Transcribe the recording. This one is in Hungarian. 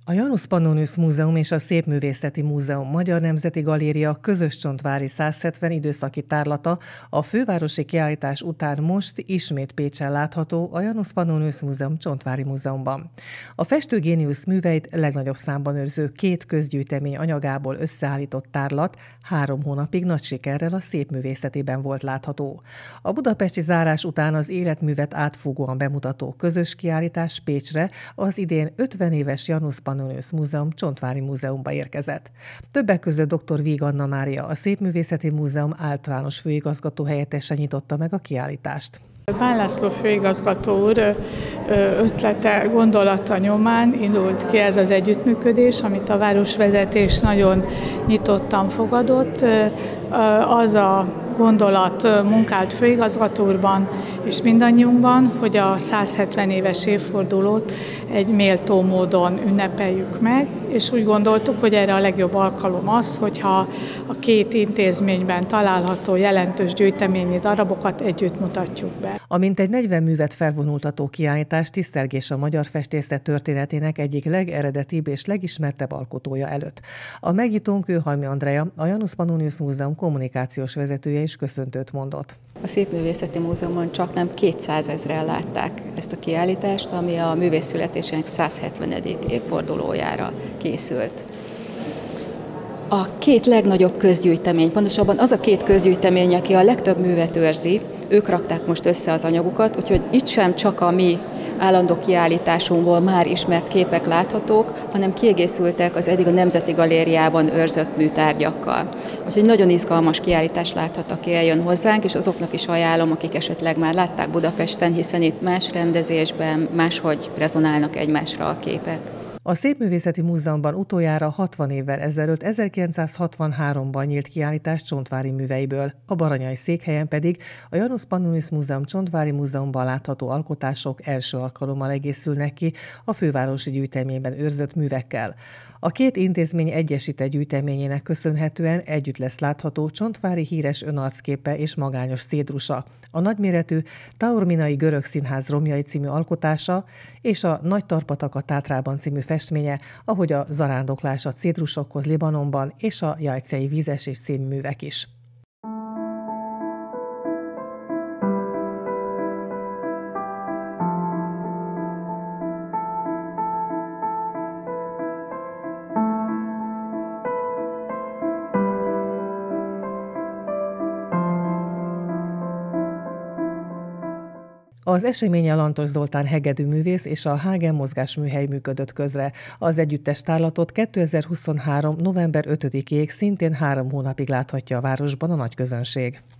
A Janus Pannonius Múzeum és a Szépművészeti Múzeum Magyar Nemzeti Galéria közös csontvári 170 időszaki tárlata a fővárosi kiállítás után most ismét Pécsen látható a Janus Pannonius Múzeum Csontvári Múzeumban. A festőgéniusz műveit legnagyobb számban őrző két közgyűjtemény anyagából összeállított tárlat 3 hónapig nagy sikerrel a Szépművészetében volt látható. A budapesti zárás után az életművet átfogóan bemutató közös kiállítás Pécsre az idén 50 éves Janus Pannonius Múzeum Csontvári Múzeumba érkezett. Többek között dr. Víg Anna Mária, a Szépművészeti Múzeum általános főigazgató helyettese nyitotta meg a kiállítást. Bán László főigazgató úr ötlete, gondolata nyomán indult ki ez az együttműködés, amit a városvezetés nagyon nyitottan fogadott. Az a gondolat munkált főigazgató úrban és mindannyiunkban, hogy a 170 éves évfordulót egy méltó módon ünnepeljük meg, és úgy gondoltuk, hogy erre a legjobb alkalom az, hogyha a két intézményben található jelentős gyűjteményi darabokat együtt mutatjuk be. A mintegy 40 művet felvonultató kiállítás tisztelgés a magyar festészet történetének egyik legeredetibb és legismertebb alkotója előtt. A megnyitón Kőhalmi Andrea, a Janus Pannonius Múzeum kommunikációs vezetője is köszöntőt mondott. A Szépművészeti Múzeumon csaknem 200 000-en látták ezt a kiállítást, ami a művész születésének 170. évfordulójára készült. A két legnagyobb közgyűjtemény, pontosabban az a két közgyűjtemény, aki a legtöbb művet őrzi, ők rakták most össze az anyagukat, úgyhogy itt sem csak a mi állandó kiállításunkból már ismert képek láthatók, hanem kiegészültek az eddig a Nemzeti Galériában őrzött műtárgyakkal. Úgyhogy nagyon izgalmas kiállítás láthat, aki eljön hozzánk, és azoknak is ajánlom, akik esetleg már látták Budapesten, hiszen itt más rendezésben, máshogy rezonálnak egymásra a képek. A Szépművészeti Múzeumban utoljára 60 évvel ezelőtt 1963-ban nyílt kiállítás Csontvári műveiből, a baranyai székhelyen pedig a Janus Pannonius Múzeum Csontvári Múzeumban látható alkotások első alkalommal egészülnek ki a fővárosi gyűjteményben őrzött művekkel. A két intézmény egyesített gyűjteményének köszönhetően együtt lesz látható Csontvári híres önarcképe és magányos szédrusa, a nagyméretű Taorminai Görög Színház romjai című alkotása és a Nagy Tarpatak Tátrában című festménye, ahogy a Zarándoklás a cédrusokhoz Libanonban és a Jajcei vízesés című művek is. Az eseményen Lantos Zoltán hegedűművész és a Hagen mozgásműhely működött közre. Az együttes tárlatot 2023. november 5-ig szintén 3 hónapig láthatja a városban a nagyközönség.